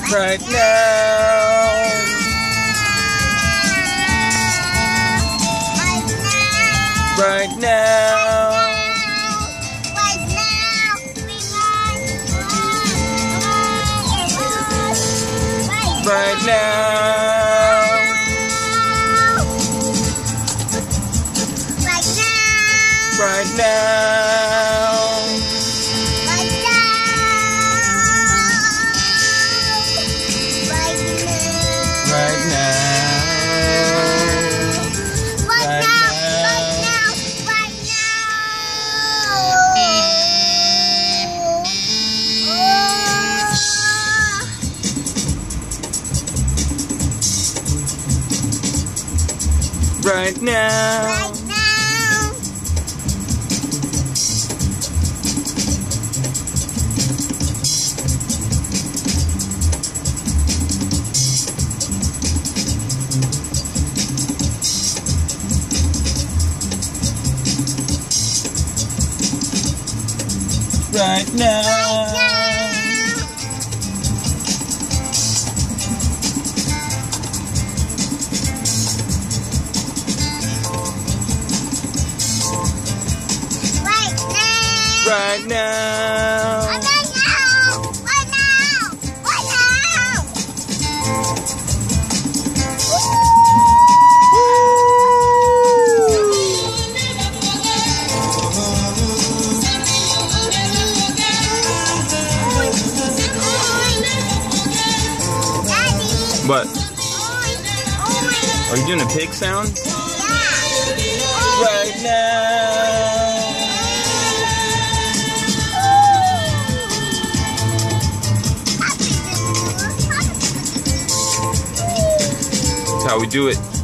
Right now. Right now. Right now. Right now. Right now. Right now. Right now. What? Are you doing a pig sound? Yeah. Right now. That's how we do it.